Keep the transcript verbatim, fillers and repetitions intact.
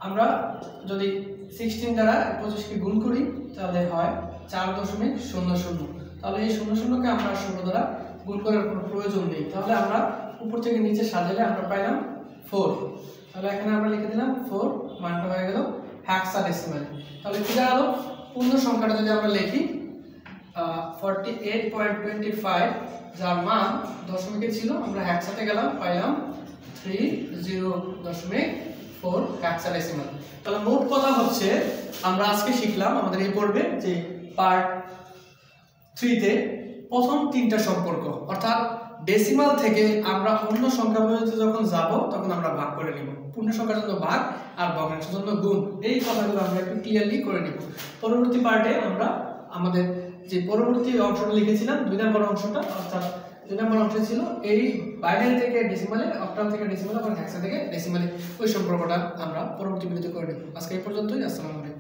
আমরা যদি সিক্সটিন দ্বারা পঁচিশকে গুণ করি তাহলে হয় চার দশমিক শূন্য শূন্য। তাহলে এই শূন্য শূন্যকে আমরা ষোলো দ্বারা গুণ করার কোনো প্রয়োজন নেই। তাহলে আমরা উপর থেকে নিচে সাজালে আমরা পাইলাম ফোর। তাহলে এখানে আমরা লিখে দিলাম ফোর, মানটা হয়ে গেল হেক্সাডেসিমালে। তাহলে কি দাঁড়ালো? পূর্ণ সংখ্যাটা যদি আমরা লিখি forty eight point twenty five, যার মান দশমিকে ছিল, আমরা হেক্সাতে গেলাম, পাইলাম থ্রি জিরো দশমিক ফোর হেক্সাডেসিমাল। তাহলে মোট কথা হচ্ছে আমরা আজকে শিখলাম আমাদের এই পর্বে যে পার্ট থ্রিতে প্রথম তিনটা সম্পর্ক, অর্থাৎ ডেসিমাল থেকে আমরা অন্য সংখ্যা পর্যন্ত যখন যাব তখন আমরা ভাগ করে নিব। পূর্ণ সংখ্যার জন্য ভাগ আর ভগ্নাংশের জন্য গুণ, এই কথাগুলো আমরা একটু ক্লিয়ারলি করে নিব। পরবর্তী পার্টে আমরা আমাদের যে পরবর্তী অংশটা লিখেছিলাম দুই নম্বর অংশটা, অর্থাৎ দুই নম্বর অংশ ছিল এই বাইনারি থেকে ডেসিমালে, অক্টাল থেকে ডেসিমালে, আবার হেক্সা থেকে ডেসিমালে, ওই সম্পর্কটা আমরা পরবর্তী ভিডিওতে করে নেব। আজকে এই পর্যন্তই। আসসালামু আলাইকুম।